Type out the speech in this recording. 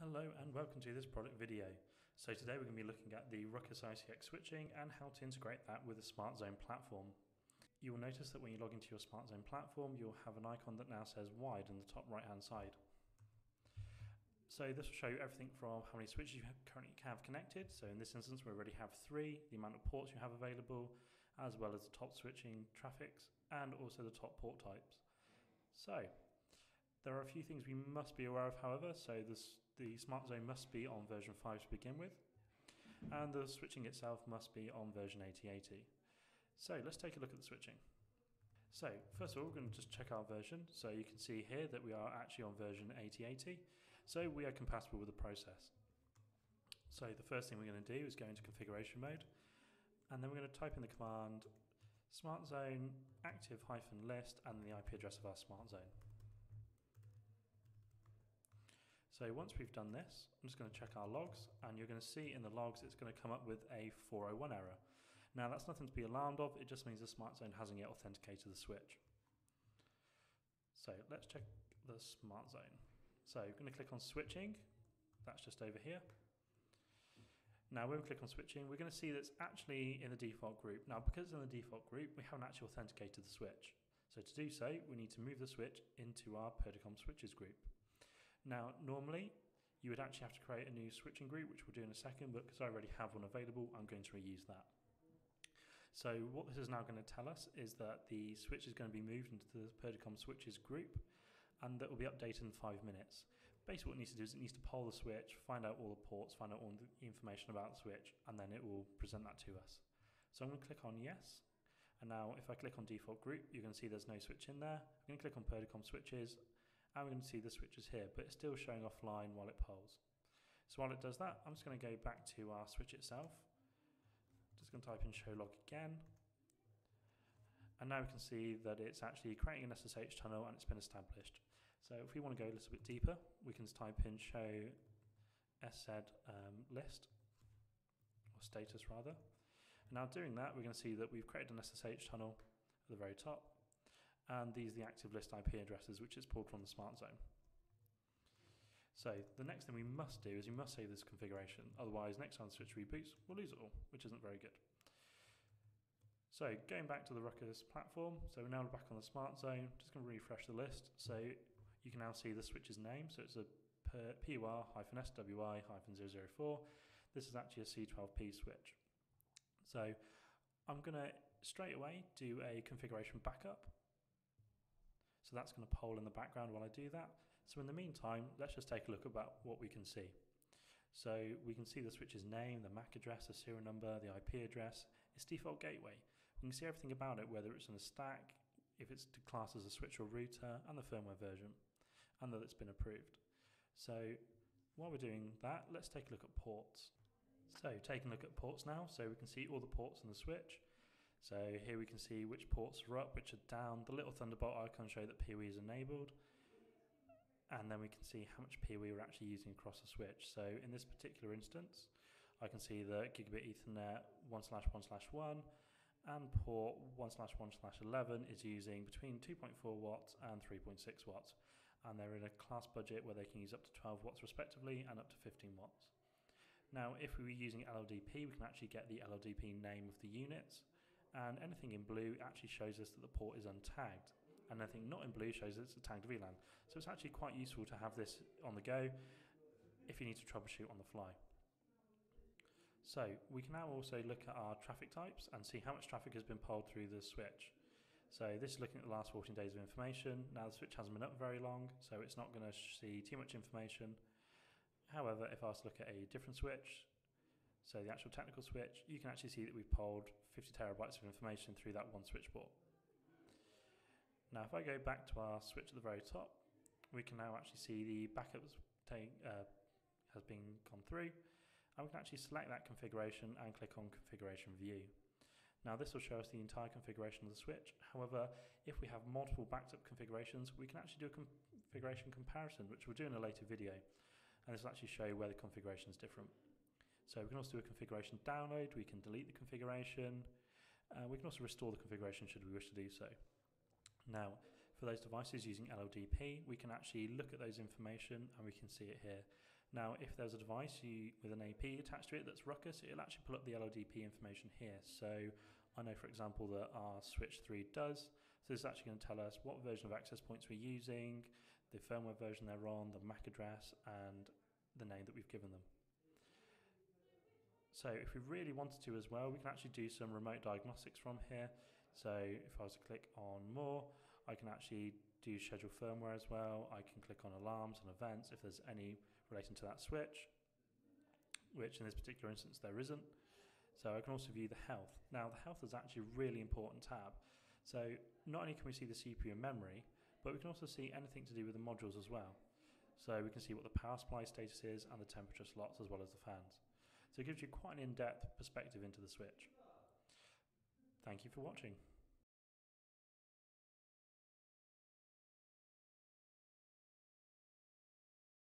Hello and welcome to this product video. So today we're going to be looking at the Ruckus ICX switching and how to integrate that with the SmartZone platform. You will notice that when you log into your SmartZone platform, you'll have an icon that now says wide in the top right hand side. So this will show you everything from how many switches you currently have connected. So in this instance we already have 3, the amount of ports you have available, as well as the top switching traffics and also the top port types. So there are a few things we must be aware of, however. So the SmartZone must be on version 5 to begin with, and the switching itself must be on version 8080. So let's take a look at the switching. So first of all, we're going to just check our version. So you can see here that we are actually on version 8080, so we are compatible with the process. So the first thing we're going to do is go into configuration mode, and then we're going to type in the command SmartZone active-list and the IP address of our SmartZone. So once we've done this, I'm just going to check our logs, and you're going to see in the logs it's going to come up with a 401 error. Now that's nothing to be alarmed of, it just means the SmartZone hasn't yet authenticated the switch. So let's check the SmartZone. So we're going to click on switching, that's just over here. Now when we click on switching, we're going to see that it's actually in the default group. Now because it's in the default group, we haven't actually authenticated the switch. So to do so, we need to move the switch into our Purdicom switches group. Now, normally, you would actually have to create a new switching group, which we'll do in a second, but because I already have one available, I'm going to reuse that. So what this is now going to tell us is that the switch is going to be moved into the Purdicom switches group, and that will be updated in 5 minutes. Basically what it needs to do is it needs to poll the switch, find out all the ports, find out all the information about the switch, and then it will present that to us. So I'm going to click on yes, and now if I click on default group, you're going to see there's no switch in there. I'm going to click on Purdicom switches, and we're going to see the switches here, but it's still showing offline while it polls. So while it does that, I'm just going to go back to our switch itself. Just going to type in show log again. And now we can see that it's actually creating an SSH tunnel and it's been established. So if we want to go a little bit deeper, we can type in show SZ list, or status rather. And now doing that, we're going to see that we've created an SSH tunnel at the very top. And these are the active list IP addresses, which is pulled from the SmartZone. So the next thing we must do is we must save this configuration, otherwise next time the switch reboots, we'll lose it all, which isn't very good. So going back to the Ruckus platform, so we're now back on the SmartZone, just going to refresh the list. So you can now see the switch's name, so it's a PUR-SWI-004. This is actually a C12P switch. So I'm going to straight away do a configuration backup. So that's going to poll in the background while I do that. So in the meantime, let's just take a look about what we can see. So we can see the switch's name, the MAC address, the serial number, the IP address, its default gateway. We can see everything about it, whether it's in a stack, if it's classed as a switch or router, and the firmware version, and that it's been approved. So while we're doing that, let's take a look at ports. So taking a look at ports now, so we can see all the ports in the switch. So here we can see which ports are up, which are down. The little Thunderbolt icon shows that PoE is enabled. And then we can see how much PoE we're actually using across the switch. So in this particular instance, I can see that Gigabit Ethernet 1/1/1 and port 1/1/11 is using between 2.4 watts and 3.6 watts. And they're in a class budget where they can use up to 12 watts respectively and up to 15 watts. Now, if we were using LLDP, we can actually get the LLDP name of the units. And anything in blue actually shows us that the port is untagged, and anything not in blue shows it's a tagged VLAN. So it's actually quite useful to have this on the go if you need to troubleshoot on the fly. So we can now also look at our traffic types and see how much traffic has been polled through the switch. So this is looking at the last 14 days of information. Now the switch hasn't been up very long, so it's not going to see too much information. However, if I was to look at a different switch, so the actual technical switch, you can actually see that we've polled 50 terabytes of information through that one switch port. Now if I go back to our switch at the very top, we can now actually see the backups has been gone through, and we can actually select that configuration and click on configuration view. Now this will show us the entire configuration of the switch. However, if we have multiple backed up configurations, we can actually do a configuration comparison, which we'll do in a later video, and this will actually show you where the configuration is different. So we can also do a configuration download, we can delete the configuration, we can also restore the configuration should we wish to do so. Now, for those devices using LLDP, we can actually look at those information and we can see it here. Now, if there's a device with an AP attached to it that's Ruckus, it'll actually pull up the LODP information here. So I know, for example, that our switch 3 does. So this is actually going to tell us what version of access points we're using, the firmware version they're on, the MAC address, and the name that we've given them. So if we really wanted to as well, we can actually do some remote diagnostics from here. So if I was to click on more, I can actually do schedule firmware as well. I can click on alarms and events if there's any relating to that switch, which in this particular instance there isn't. So I can also view the health. Now the health is actually a really important tab. So not only can we see the CPU and memory, but we can also see anything to do with the modules as well. So we can see what the power supply status is and the temperature slots as well as the fans. So it gives you quite an in-depth perspective into the switch. Thank you for watching.